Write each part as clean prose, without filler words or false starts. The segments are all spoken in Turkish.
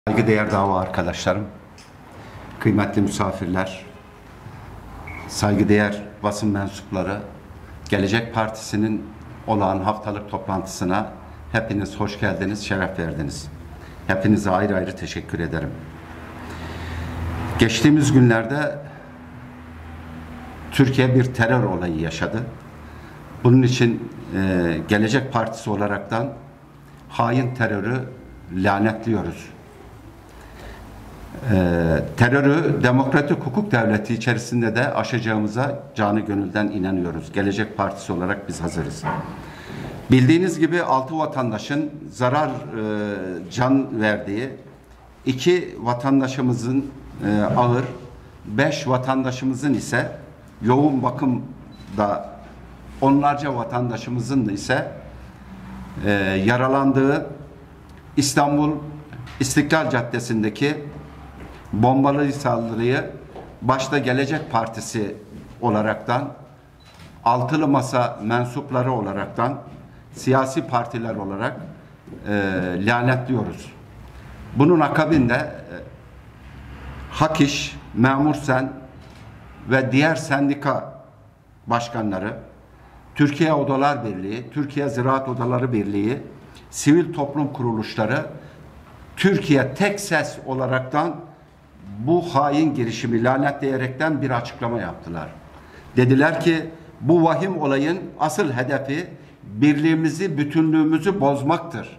Saygıdeğer dava arkadaşlarım, kıymetli misafirler, saygıdeğer basın mensupları, Gelecek Partisi'nin olağan haftalık toplantısına hepiniz hoş geldiniz, şeref verdiniz. Hepinize ayrı ayrı teşekkür ederim. Geçtiğimiz günlerde Türkiye bir terör olayı yaşadı. Bunun için Gelecek Partisi olaraktan hain terörü lanetliyoruz. Terörü demokratik hukuk devleti içerisinde de aşacağımıza canı gönülden inanıyoruz. Gelecek Partisi olarak biz hazırız. Bildiğiniz gibi 6 vatandaşın can verdiği, 2 vatandaşımızın ağır, 5 vatandaşımızın ise yoğun bakımda, onlarca vatandaşımızın ise yaralandığı İstanbul İstiklal Caddesi'ndeki bombalı saldırıyı başta Gelecek Partisi olaraktan, altılı masa mensupları olaraktan, siyasi partiler olarak lanetliyoruz. Bunun akabinde Hak İş, Memur Sen ve diğer sendika başkanları, Türkiye Odalar Birliği, Türkiye Ziraat Odaları Birliği, sivil toplum kuruluşları Türkiye tek ses olaraktan bu hain girişimi lanetleyerekten bir açıklama yaptılar. Dediler ki bu vahim olayın asıl hedefi birliğimizi, bütünlüğümüzü bozmaktır.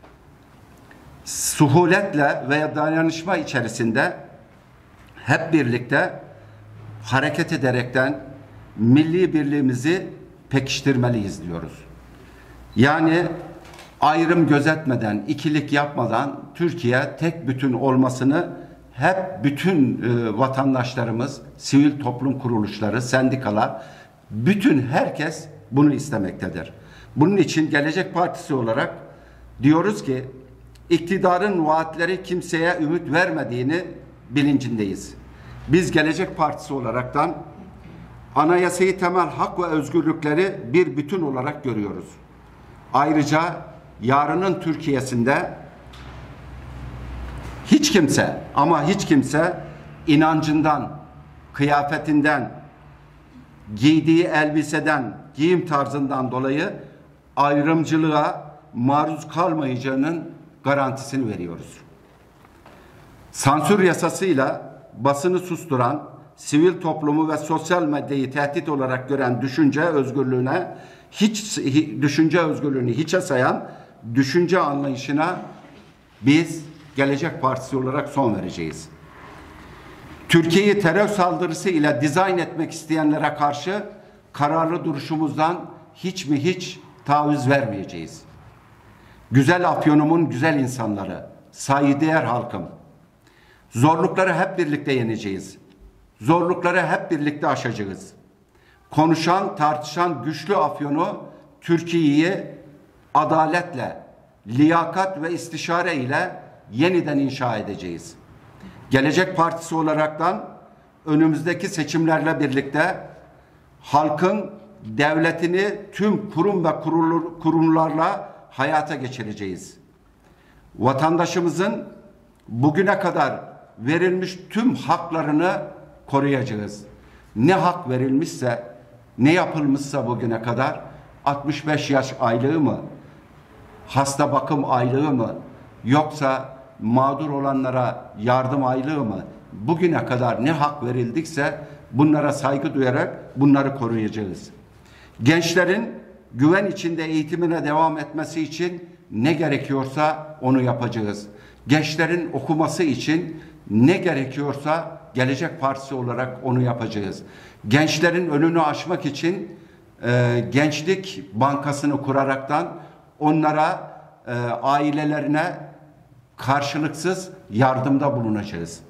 Suhuletle veya dayanışma içerisinde hep birlikte hareket ederekten milli birliğimizi pekiştirmeliyiz diyoruz. Yani ayrım gözetmeden, ikilik yapmadan Türkiye tek bütün olmasını hep bütün vatandaşlarımız, sivil toplum kuruluşları, sendikalar, bütün herkes bunu istemektedir. Bunun için Gelecek Partisi olarak diyoruz ki iktidarın vaatleri kimseye ümit vermediğini bilincindeyiz. Biz Gelecek Partisi olaraktan anayasayı, temel hak ve özgürlükleri bir bütün olarak görüyoruz. Ayrıca yarının Türkiye'sinde hiç kimse ama hiç kimse inancından, kıyafetinden, giydiği elbiseden, giyim tarzından dolayı ayrımcılığa maruz kalmayacağının garantisini veriyoruz. Sansür yasasıyla basını susturan, sivil toplumu ve sosyal medyayı tehdit olarak gören düşünce özgürlüğüne hiçe sayan düşünce anlayışına biz Gelecek Partisi olarak son vereceğiz. Türkiye'yi terör saldırısı ile dizayn etmek isteyenlere karşı kararlı duruşumuzdan hiç taviz vermeyeceğiz. Güzel Afyon'umun güzel insanları, saygıdeğer halkım, zorlukları hep birlikte yeneceğiz. Zorlukları hep birlikte aşacağız. Konuşan, tartışan güçlü Afyon'u, Türkiye'yi adaletle, liyakat ve istişare ile yeniden inşa edeceğiz. Gelecek Partisi olaraktan önümüzdeki seçimlerle birlikte halkın devletini tüm kurum ve kurumlarla hayata geçireceğiz. Vatandaşımızın bugüne kadar verilmiş tüm haklarını koruyacağız. Ne hak verilmişse, ne yapılmışsa bugüne kadar 65 yaş aylığı mı, hasta bakım aylığı mı, yoksa mağdur olanlara yardım aylığı mı, bugüne kadar ne hak verildikse bunlara saygı duyarak bunları koruyacağız. Gençlerin güven içinde eğitimine devam etmesi için ne gerekiyorsa onu yapacağız. Gençlerin okuması için ne gerekiyorsa Gelecek Partisi olarak onu yapacağız. Gençlerin önünü aşmak için Gençlik Bankası'nı kuraraktan onlara, ailelerine karşılıksız yardımda bulunacağız.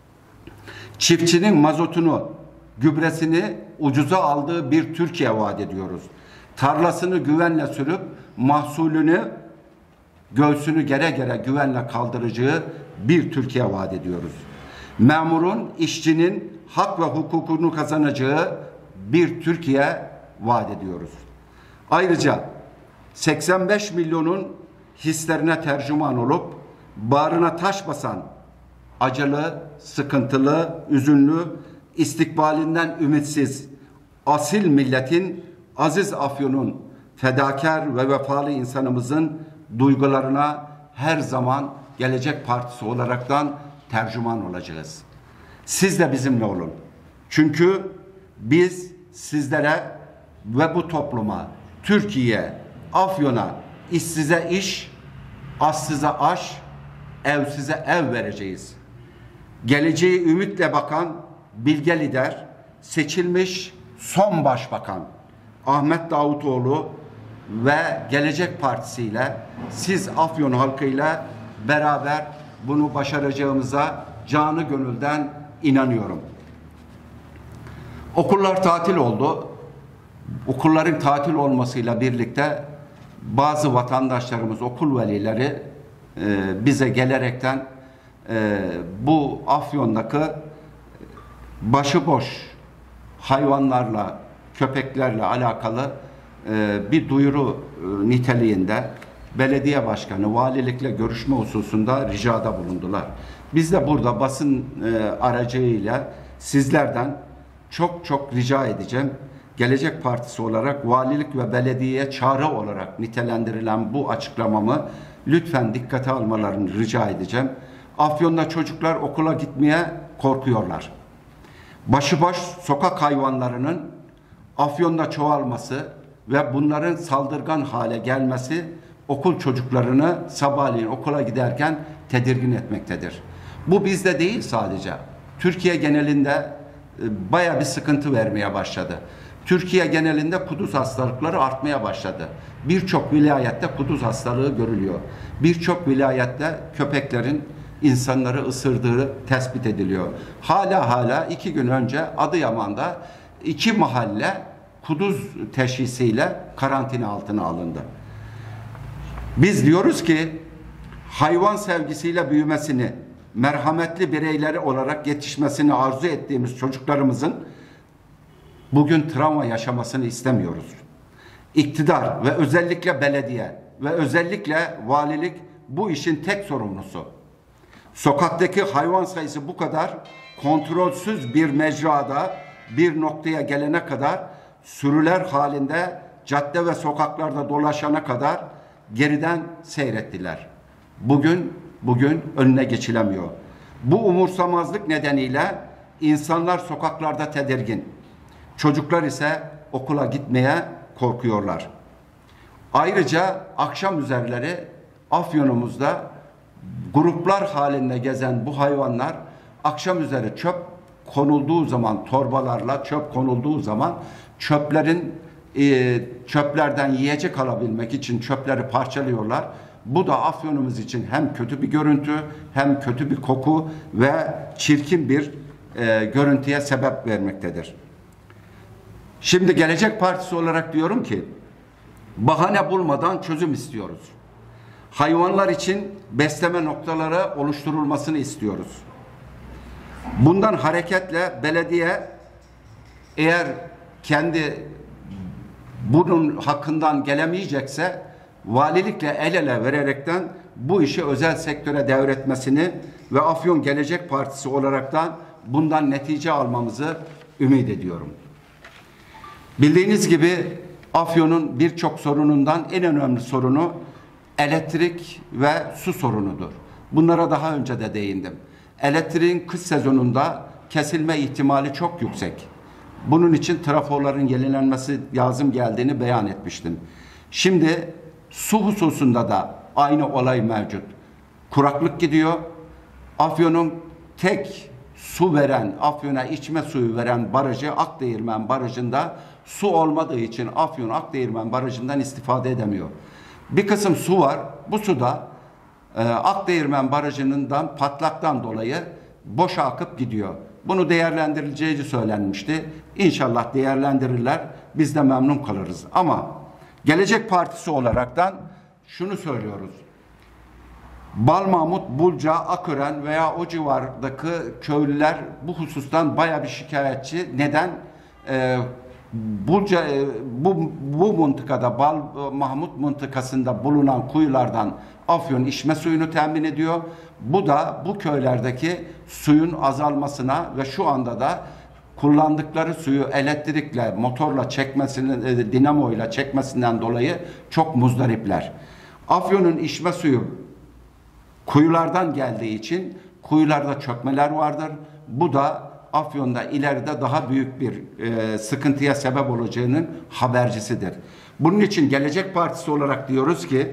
Çiftçinin mazotunu, gübresini ucuza aldığı bir Türkiye vaat ediyoruz. Tarlasını güvenle sürüp mahsulünü göğsünü gere gere güvenle kaldıracağı bir Türkiye vaat ediyoruz. Memurun, işçinin hak ve hukukunu kazanacağı bir Türkiye vaat ediyoruz. Ayrıca 85 milyonun hislerine tercüman olup bağrına taş basan, acılı, sıkıntılı, üzünlü, istikbalinden ümitsiz, asil milletin, aziz Afyon'un, fedakar ve vefalı insanımızın duygularına her zaman Gelecek Partisi olaraktan tercüman olacağız. Siz de bizimle olun. Çünkü biz sizlere ve bu topluma, Türkiye, Afyon'a işsize iş, aşsıza aş, evsize ev vereceğiz. Geleceği ümitle bakan bilge lider, seçilmiş son başbakan Ahmet Davutoğlu ve Gelecek Partisi ile siz Afyon halkıyla beraber bunu başaracağımıza canı gönülden inanıyorum. Okullar tatil oldu. Okulların tatil olmasıyla birlikte bazı vatandaşlarımız, okul velileri bize gelerekten bu Afyon'daki başıboş hayvanlarla, köpeklerle alakalı bir duyuru niteliğinde belediye başkanı, valilikle görüşme hususunda ricada bulundular. Biz de burada basın aracıyla sizlerden çok rica edeceğim. Gelecek Partisi olarak valilik ve belediyeye çağrı olarak nitelendirilen bu açıklamamı lütfen dikkate almalarını rica edeceğim. Afyon'da çocuklar okula gitmeye korkuyorlar. Başıboş sokak hayvanlarının Afyon'da çoğalması ve bunların saldırgan hale gelmesi okul çocuklarını sabahleyin okula giderken tedirgin etmektedir. Bu bizde değil sadece. Türkiye genelinde baya bir sıkıntı vermeye başladı. Türkiye genelinde kuduz hastalıkları artmaya başladı. Birçok vilayette kuduz hastalığı görülüyor. Birçok vilayette köpeklerin insanları ısırdığı tespit ediliyor. Hala 2 gün önce Adıyaman'da 2 mahalle kuduz teşhisiyle karantina altına alındı. Biz diyoruz ki hayvan sevgisiyle büyümesini, merhametli bireyleri olarak yetişmesini arzu ettiğimiz çocuklarımızın bugün travma yaşamasını istemiyoruz. İktidar ve özellikle belediye ve özellikle valilik bu işin tek sorumlusu. Sokaktaki hayvan sayısı bu kadar kontrolsüz bir mecrada bir noktaya gelene kadar sürüler halinde cadde ve sokaklarda dolaşana kadar geriden seyrettiler. Bugün önüne geçilemiyor. Bu umursamazlık nedeniyle insanlar sokaklarda tedirgin. Çocuklar ise okula gitmeye korkuyorlar. Ayrıca akşam üzerleri Afyon'umuzda gruplar halinde gezen bu hayvanlar akşam üzeri çöp konulduğu zaman, torbalarla çöp konulduğu zaman çöplerden yiyecek alabilmek için çöpleri parçalıyorlar. Bu da Afyon'umuz için hem kötü bir görüntü, hem kötü bir koku ve çirkin bir görüntüye sebep vermektedir. Şimdi Gelecek Partisi olarak diyorum ki bahane bulmadan çözüm istiyoruz. Hayvanlar için besleme noktaları oluşturulmasını istiyoruz. Bundan hareketle belediye eğer kendi bunun hakkından gelemeyecekse valilikle el ele vererekten bu işi özel sektöre devretmesini ve Afyon Gelecek Partisi olaraktan bundan netice almamızı ümit ediyorum. Bildiğiniz gibi Afyon'un birçok sorunundan en önemli sorunu elektrik ve su sorunudur. Bunlara daha önce de değindim. Elektriğin kış sezonunda kesilme ihtimali çok yüksek. Bunun için trafoların yenilenmesi lazım geldiğini beyan etmiştim. Şimdi su hususunda da aynı olay mevcut. Kuraklık gidiyor. Afyon'un tek su veren, Afyon'a içme suyu veren barajı Akdeğirmen Barajı'nda su olmadığı için Afyon Akdeğirmen Barajı'ndan istifade edemiyor. Bir kısım su var. Bu suda Akdeğirmen Barajı'ndan patlaktan dolayı boşa akıp gidiyor. Bunu değerlendirileceği söylenmişti. İnşallah değerlendirirler. Biz de memnun kalırız. Ama Gelecek Partisi olaraktan şunu söylüyoruz. Balmamut, Bulca, Akören veya o civardaki köylüler bu husustan baya bir şikayetçi. Neden? bu mıntıkada Mahmut mıntıkasında bulunan kuyulardan Afyon içme suyunu temin ediyor. Bu da bu köylerdeki suyun azalmasına ve şu anda da kullandıkları suyu elektrikle, motorla çekmesini, dinamoyla çekmesinden dolayı çok muzdaripler. Afyon'un içme suyu kuyulardan geldiği için kuyularda çökmeler vardır. Bu da Afyon'da ileride daha büyük bir sıkıntıya sebep olacağının habercisidir. Bunun için Gelecek Partisi olarak diyoruz ki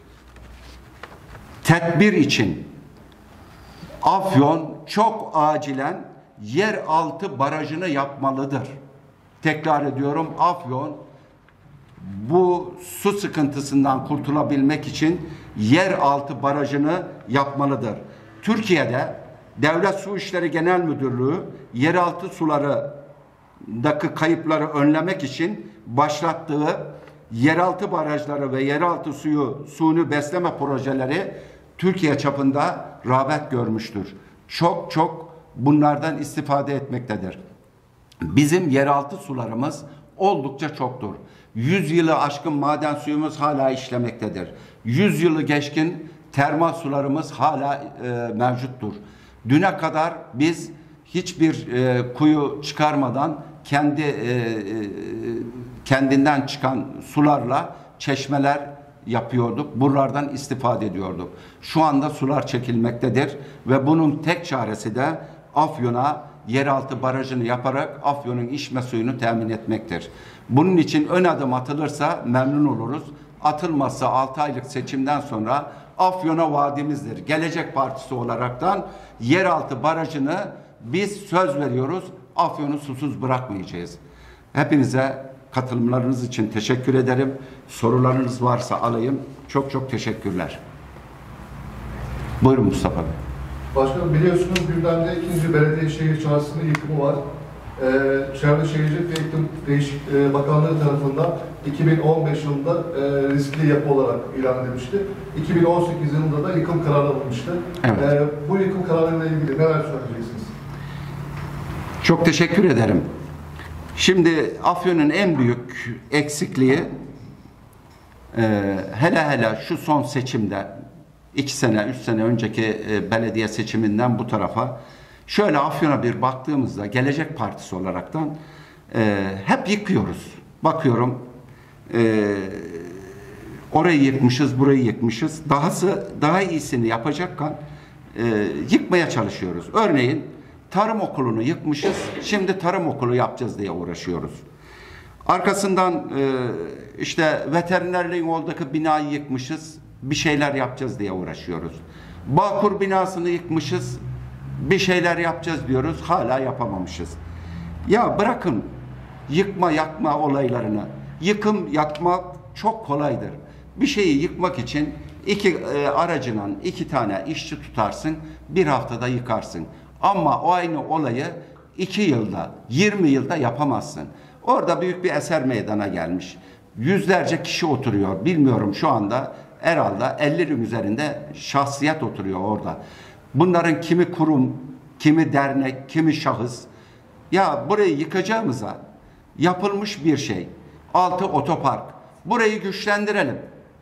tedbir için Afyon çok acilen yeraltı barajını yapmalıdır. Tekrar ediyorum, Afyon bu su sıkıntısından kurtulabilmek için yeraltı barajını yapmalıdır. Türkiye'de Devlet Su İşleri Genel Müdürlüğü yeraltı sularındaki kayıpları önlemek için başlattığı yeraltı barajları ve yeraltı suyunu besleme projeleri Türkiye çapında rağbet görmüştür. Çok bunlardan istifade etmektedir. Bizim yeraltı sularımız oldukça çoktur. 100 yılı aşkın maden suyumuz hala işlemektedir. 100 yılı geçkin termal sularımız hala mevcuttur. Düne kadar biz hiçbir kuyu çıkarmadan kendinden çıkan sularla çeşmeler yapıyorduk. Buralardan istifade ediyorduk. Şu anda sular çekilmektedir ve bunun tek çaresi de Afyon'a yeraltı barajını yaparak Afyon'un içme suyunu temin etmektir. Bunun için ön adım atılırsa memnun oluruz. Atılmazsa 6 aylık seçimden sonra Afyon'a vaadimizdir. Gelecek Partisi olaraktan yeraltı barajını biz söz veriyoruz. Afyon'u susuz bırakmayacağız. Hepinize katılımlarınız için teşekkür ederim. Sorularınız varsa alayım. Çok teşekkürler. Buyurun Mustafa Bey. Başkanım, biliyorsunuz gündemde 2. Belediye Şehir Çarşısı'nın yıkımı var. Çevre Şehircilik ve İklim Bakanlığı tarafından 2015 yılında riskli yapı olarak ilan edilmişti. 2018 yılında da yıkım kararı alınmıştı. Evet. Bu yıkım kararıyla ilgili neler söyleyeceksiniz? Çok teşekkür ederim. Şimdi Afyon'un en büyük eksikliği hele şu son seçimde 2 sene, 3 sene önceki belediye seçiminden bu tarafa şöyle Afyon'a bir baktığımızda Gelecek Partisi olaraktan hep yıkıyoruz. Bakıyorum orayı yıkmışız, burayı yıkmışız. Daha iyisini yapacakken yıkmaya çalışıyoruz. Örneğin tarım okulunu yıkmışız. Şimdi tarım okulu yapacağız diye uğraşıyoruz. Arkasından işte veterinerliğin oradaki binayı yıkmışız. Bir şeyler yapacağız diye uğraşıyoruz. Bağkur binasını yıkmışız. Bir şeyler yapacağız diyoruz. Hala yapamamışız. Ya bırakın yıkma yakma olaylarını. Yıkım yakmak çok kolaydır. Bir şeyi yıkmak için aracından 2 tane işçi tutarsın. 1 haftada yıkarsın. Ama o aynı olayı 2 yılda, 20 yılda yapamazsın. Orada büyük bir eser meydana gelmiş. Yüzlerce kişi oturuyor. Bilmiyorum, şu anda herhalde 50'nin üzerinde şahsiyet oturuyor orada. Bunların kimi kurum, kimi dernek, kimi şahıs. Ya burayı yıkacağımıza yapılmış bir şey. Altı otopark. Burayı güçlendirelim.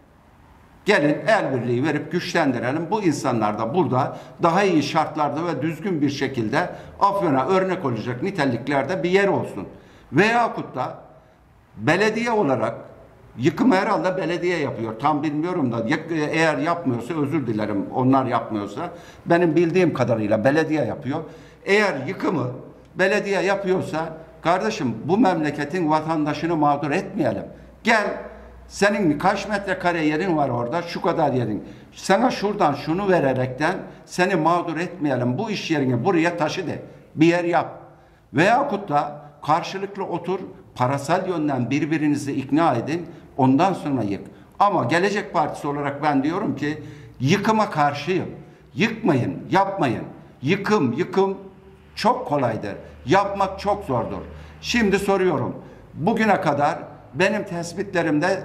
Gelin el birliği verip güçlendirelim. Bu insanlar da burada daha iyi şartlarda ve düzgün bir şekilde Afyon'a örnek olacak niteliklerde bir yer olsun. Veyahut da belediye olarak yıkımı herhalde belediye yapıyor. Tam bilmiyorum da eğer yapmıyorsa özür dilerim. Onlar yapmıyorsa benim bildiğim kadarıyla belediye yapıyor. Eğer yıkımı belediye yapıyorsa kardeşim bu memleketin vatandaşını mağdur etmeyelim. Gel, senin kaç metrekare yerin var orada, şu kadar yerin. Sana şuradan şunu vererekten seni mağdur etmeyelim. Bu iş yerini buraya taşı de. Bir yer yap. Veyahut da karşılıklı otur, parasal yönden birbirinizi ikna edin. Ondan sonra yık. Ama Gelecek Partisi olarak ben diyorum ki yıkıma karşıyım. Yıkmayın, yapmayın. Yıkım çok kolaydır. Yapmak çok zordur. Şimdi soruyorum. Bugüne kadar benim tespitlerimde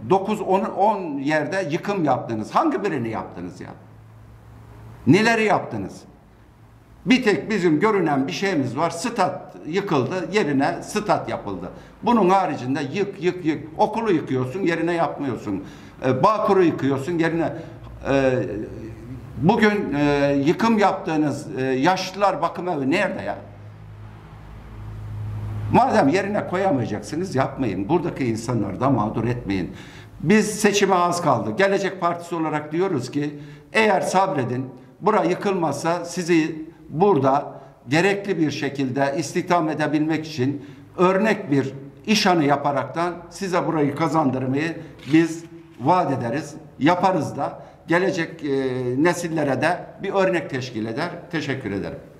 9-10 yerde yıkım yaptınız. Hangi birini yaptınız ya? Neleri yaptınız? Bir tek bizim görünen bir şeyimiz var. Stat yıkıldı, yerine stat yapıldı. Bunun haricinde yık. Okulu yıkıyorsun, yerine yapmıyorsun. Bağkur'u yıkıyorsun, yerine... Bugün yıkım yaptığınız yaşlılar bakım evi nerede ya? Madem yerine koyamayacaksınız, yapmayın. Buradaki insanları da mağdur etmeyin. Biz seçime az kaldı. Gelecek Partisi olarak diyoruz ki eğer sabredin, bura yıkılmazsa sizi burada gerekli bir şekilde istihdam edebilmek için örnek bir iş hanı yaparaktan size burayı kazandırmayı biz vaat ederiz. Yaparız da gelecek nesillere de bir örnek teşkil eder. Teşekkür ederim.